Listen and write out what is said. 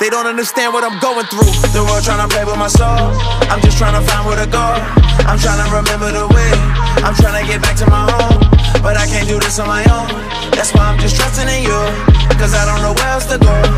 They don't understand what I'm going through. The world tryna play with my soul. I'm just tryna find where to go. I'm tryna remember the way. I'm tryna get back to my home, but I can't do this on my own. That's why I'm just trusting in you, cause I don't know where else to go.